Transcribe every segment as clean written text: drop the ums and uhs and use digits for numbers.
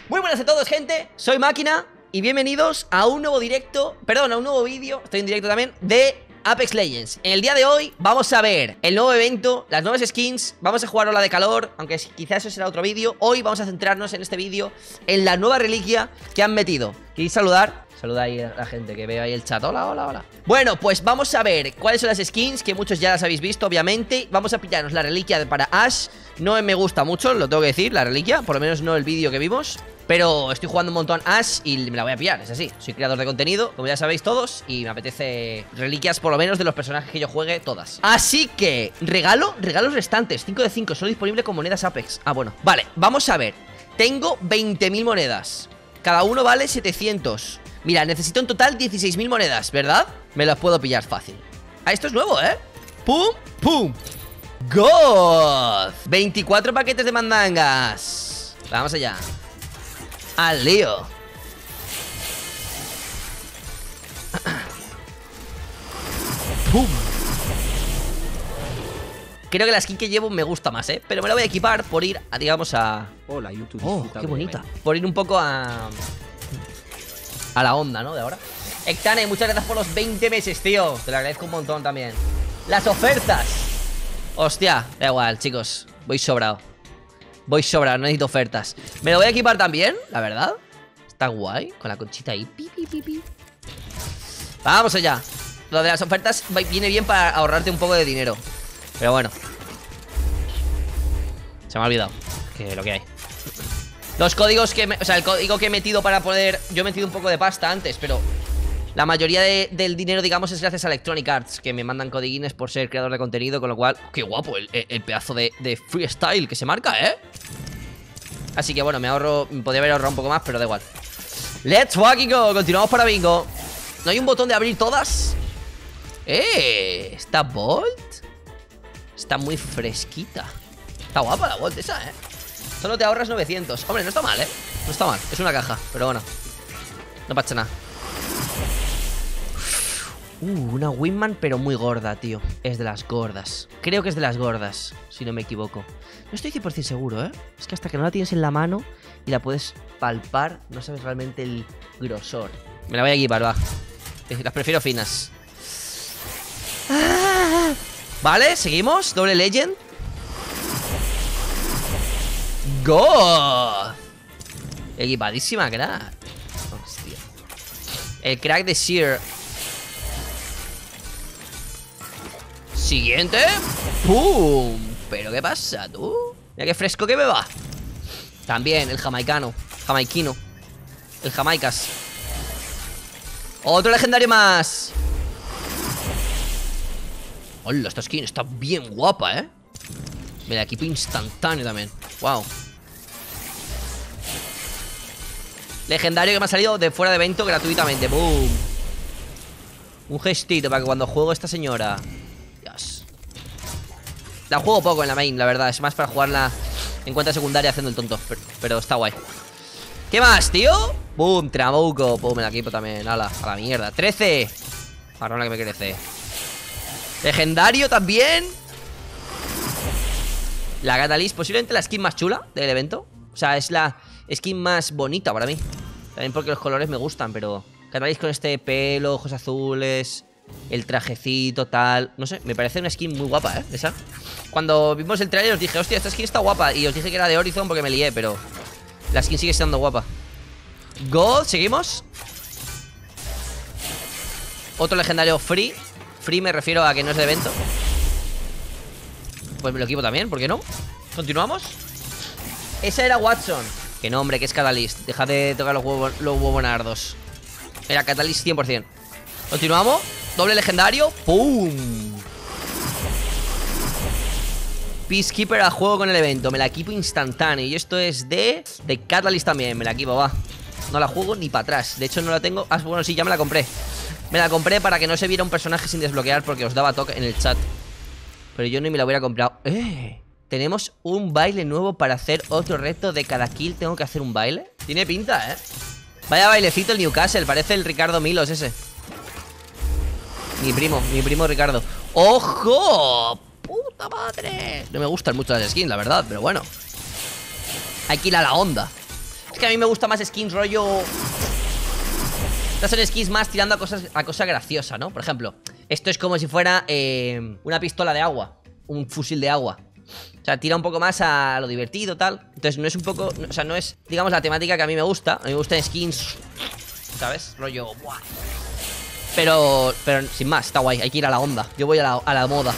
Muy buenas a todos, gente, soy Máquina y bienvenidos a un nuevo directo, perdón, a un nuevo vídeo, estoy en directo también, de Apex Legends. En el día de hoy vamos a ver el nuevo evento, las nuevas skins, vamos a jugar Ola de Calor, aunque quizás eso será otro vídeo. Hoy vamos a centrarnos en este vídeo, en la nueva reliquia que han metido. ¿Queréis saludar? Saluda ahí a la gente que veo ahí el chat. Hola, hola, hola. Bueno, pues vamos a ver cuáles son las skins, que muchos ya las habéis visto, obviamente. Vamos a pillarnos la reliquia para Ash. No me gusta mucho, lo tengo que decir, la reliquia, por lo menos no el vídeo que vimos. Pero estoy jugando un montón Ash y me la voy a pillar, es así. Soy creador de contenido, como ya sabéis todos, y me apetece reliquias por lo menos de los personajes que yo juegue, todas. Así que, regalos restantes, 5 de 5, solo disponible con monedas Apex. Ah, bueno, vale, vamos a ver. Tengo 20.000 monedas, cada uno vale 700. Mira, necesito en total 16.000 monedas, ¿verdad? Me las puedo pillar fácil. Ah, esto es nuevo, ¿eh? ¡Pum! ¡Pum! ¡God! 24 paquetes de mandangas. Vamos allá. ¡Al lío! ¡Pum! Creo que la skin que llevo me gusta más, ¿eh? Pero me la voy a equipar por ir, a, digamos, a... Hola, YouTube. ¡Oh, qué bonita! Por ir un poco a la onda, ¿no? De ahora. Ectane, muchas gracias por los 20 meses, tío. Te lo agradezco un montón también. Las ofertas. Hostia, da igual, chicos. Voy sobrado. Voy sobrado, no necesito ofertas. Me lo voy a equipar también, la verdad. Está guay, con la conchita ahí. Pi, pi, pi, pi. Vamos allá. Lo de las ofertas viene bien para ahorrarte un poco de dinero. Pero bueno, se me ha olvidado que lo que hay. Los códigos que o sea, el código que he metido para poder... Yo he metido un poco de pasta antes, pero la mayoría del dinero, digamos, es gracias a Electronic Arts, que me mandan codiguines por ser creador de contenido. Con lo cual, qué guapo el pedazo de freestyle que se marca, ¿eh? Así que bueno, me podría haber ahorrado un poco más, pero da igual. Let's fucking go, continuamos para bingo. ¿No hay un botón de abrir todas? ¿Está Bolt? Está muy fresquita. Está guapa la Bolt esa, ¿eh? Solo te ahorras 900. Hombre, no está mal, ¿eh? No está mal, es una caja, pero bueno, no pasa nada. Una Wingman, pero muy gorda, tío. Es de las gordas. Creo que es de las gordas, si no me equivoco. No estoy 100% seguro, ¿eh? Es que hasta que no la tienes en la mano y la puedes palpar, no sabes realmente el grosor. Me la voy a equipar, va. Las prefiero finas. Vale, seguimos. Doble Legend. ¡God! Equipadísima, crack. Hostia. El crack de Seer. Siguiente. ¡Pum! ¿Pero qué pasa, tú? Mira qué fresco que me va. También el jamaicano. Jamaiquino. El jamaicas. Otro legendario más. Hola, esta skin está bien guapa, ¿eh? Me la equipo instantáneo también. Wow. Legendario que me ha salido de fuera de evento gratuitamente. ¡Boom! Un gestito para que cuando juego esta señora... Dios. La juego poco en la main, la verdad. Es más para jugarla en cuenta secundaria haciendo el tonto. Pero está guay. ¿Qué más, tío? ¡Boom! Trabuco. ¡Boom! Me la equipo también. ¡Hala! A la mierda. 13. Marrona que me crece. Legendario también. La Catalyst, posiblemente la skin más chula del evento. O sea, es la skin más bonita para mí. También porque los colores me gustan, pero Catalyst con este pelo, ojos azules, el trajecito, tal. No sé, me parece una skin muy guapa, ¿eh? Esa. Cuando vimos el trailer os dije, hostia, esta skin está guapa. Y os dije que era de Horizon porque me lié, pero la skin sigue siendo guapa. God, seguimos. Otro legendario free. Free me refiero a que no es de evento. Pues me lo equipo también, ¿por qué no? ¿Continuamos? Esa era Watson. Que no, hombre, que es Catalyst. Deja de tocar los huevonardos. Era Catalyst 100%. ¿Continuamos? Doble legendario. ¡Pum! Peacekeeper a juego con el evento. Me la equipo instantáneo. Y esto es de Catalyst también. Me la equipo, va. No la juego ni para atrás. De hecho, no la tengo... Ah, bueno, sí, ya me la compré. Me la compré para que no se viera un personaje sin desbloquear, porque os daba toque en el chat. Pero yo ni me la hubiera comprado. Tenemos un baile nuevo para hacer otro reto de cada kill. Tengo que hacer un baile. Tiene pinta, ¿eh? Vaya bailecito el Newcastle. Parece el Ricardo Milos ese. Mi primo Ricardo. ¡Ojo! ¡Puta madre! No me gustan mucho las skins, la verdad, pero bueno. Hay que ir a la onda. Es que a mí me gusta más skins rollo... Estas son skins más tirando a cosa graciosa, ¿no? Por ejemplo, esto es como si fuera una pistola de agua, un fusil de agua. O sea, tira un poco más a lo divertido, tal. Entonces no es un poco... O sea, no es, digamos, la temática que a mí me gusta. A mí me gustan skins, ¿sabes? Rollo... ¡buah! Pero sin más, está guay. Hay que ir a la onda. Yo voy a la moda.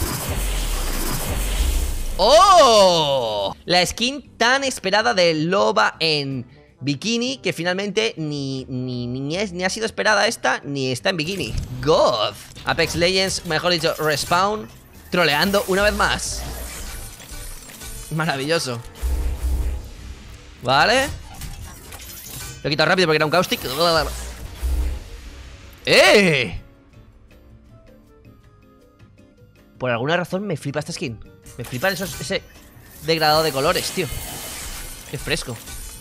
¡Oh! La skin tan esperada de Loba en bikini, que finalmente ni ha sido esperada esta, ni está en bikini. God. Apex Legends, mejor dicho, Respawn, troleando una vez más. Maravilloso. Vale. Lo he quitado rápido porque era un caustic. ¡Eh! Por alguna razón me flipa esta skin. Me flipan ese degradado de colores, tío. Qué fresco.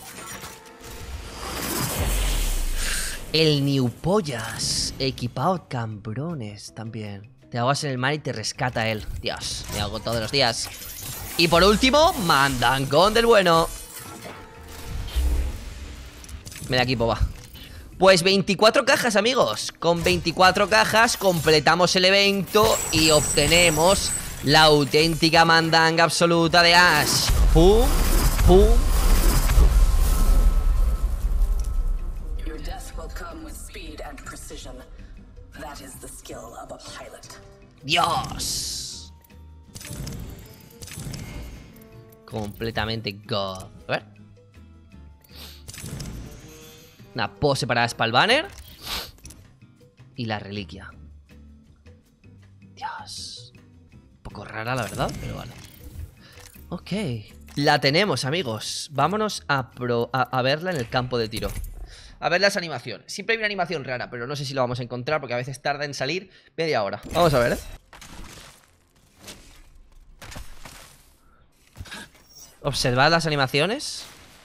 El New Pollas, equipado cambrones también. Te ahogas en el mar y te rescata él. Dios, me hago todos los días. Y por último, mandangón del bueno. Me da equipo, va. Pues 24 cajas, amigos. Con 24 cajas completamos el evento y obtenemos la auténtica mandanga absoluta de Ash. Pum, pum. Dios. Completamente god. A ver. Una pose para Spellbanner. Y la reliquia. Dios. Un poco rara, la verdad, pero vale. Ok. La tenemos, amigos. Vámonos a verla en el campo de tiro. A ver las animaciones. Siempre hay una animación rara, pero no sé si lo vamos a encontrar porque a veces tarda en salir media hora. Vamos a ver, ¿eh? Observad las animaciones.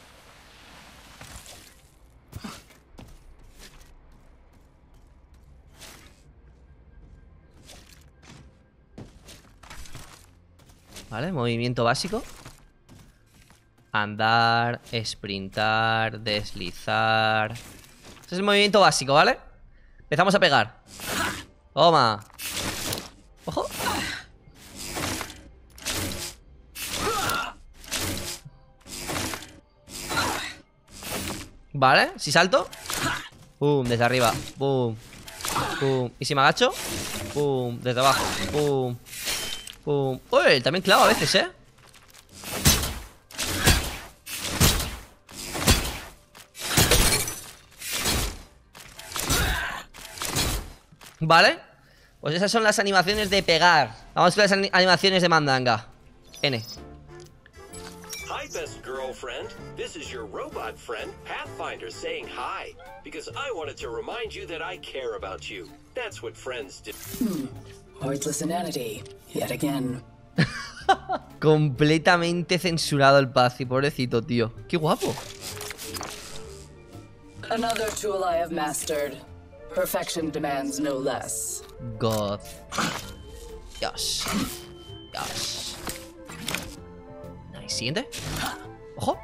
Vale, movimiento básico. Andar, sprintar, deslizar. Ese es el movimiento básico, ¿vale? Empezamos a pegar. Toma. Ojo. Vale, si salto. Pum, desde arriba. Pum. Pum. Y si me agacho. Pum, desde abajo. Pum. Pum. Uy, también clavo a veces, ¿eh? Vale. Pues esas son las animaciones de pegar. Vamos con las animaciones de mandanga. N. Hi, best girlfriend. This is your robot friend, Pathfinder, saying hi. Because I wanted to remind you that I care about you. That's what friends do. Pointless inanity, yet again. Completamente censurado el Pazzi, pobrecito, tío. Qué guapo. Another tool I have mastered. Perfection demands no less. God. Dios. Dios. Nice. Siguiente. Ojo.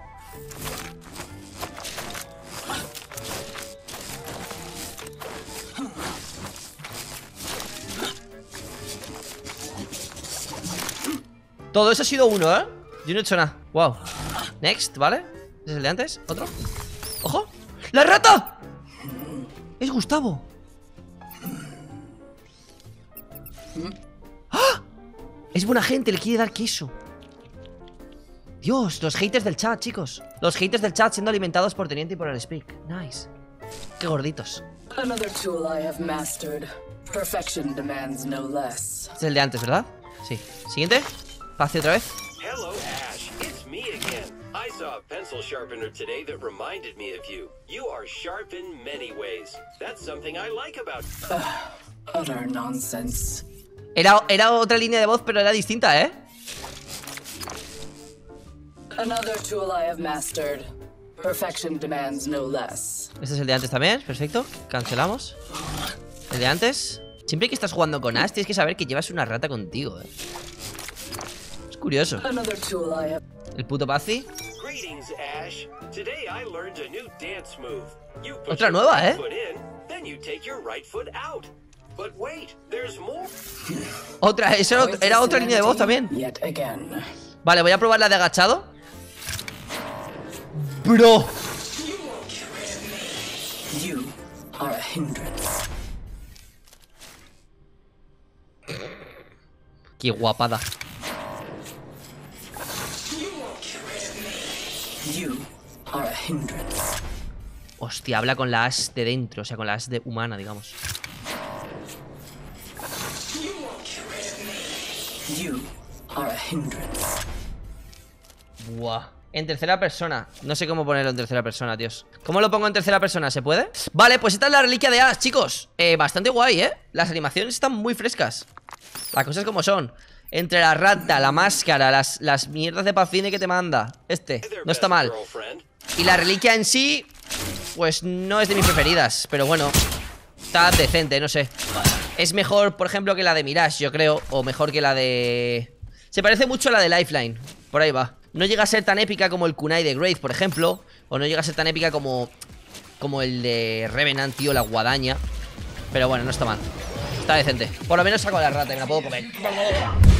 Todo eso ha sido uno, ¿eh? Yo no he hecho nada. Wow. Next, ¿vale? ¿Es el de antes? ¿Otro? ¡Ojo! ¡La rata! Es Gustavo. ¡Ah! Es buena gente, le quiere dar queso. Dios, los haters del chat, chicos. Los haters del chat siendo alimentados por Teniente y por el Speak. Nice. Qué gorditos. Another tool I have mastered. Perfection demands no less. Es el de antes, ¿verdad? Sí. Siguiente. Pase otra vez. Hello, Ash. It's me again. I saw a pencil sharpener today that reminded me of you. You are sharp in many ways. That's something I like about you. Utter nonsense. Era otra línea de voz, pero era distinta, ¿eh? Another tool I have mastered. Perfection demands no less. Este es el de antes también, perfecto. Cancelamos. El de antes. Siempre que estás jugando con Ash, tienes que saber que llevas una rata contigo, ¿eh? Es curioso. Another tool I have. El puto Pazzi. Greetings, Ash. Today I learned a new dance move. You put Otra your nueva, right ¿eh? foot in, then you take your right foot out. But wait, there's more. Otra, eso era otra línea de voz también. Yet again. Vale, voy a probar la de agachado. Bro. You are a hindrance. Qué guapada. You are a hindrance. Hostia, habla con la as de dentro, o sea, con la as de humana, digamos. You are a hindrance. Buah. En tercera persona. No sé cómo ponerlo en tercera persona, tíos. ¿Cómo lo pongo en tercera persona? ¿Se puede? Vale, pues esta es la reliquia de Ash, chicos. Bastante guay, ¿eh? Las animaciones están muy frescas. Las cosas como son. Entre la rata, la máscara, las mierdas de pacine que te manda. No está mal. Y la reliquia en sí, pues no es de mis preferidas. Pero bueno, está decente, no sé. Es mejor, por ejemplo, que la de Mirage, yo creo. O mejor que la de... Se parece mucho a la de Lifeline. Por ahí va. No llega a ser tan épica como el Kunai de Wraith, por ejemplo. O no llega a ser tan épica como el de Revenant, tío, la guadaña. Pero bueno, no está mal. Está decente. Por lo menos saco la rata y me la puedo comer.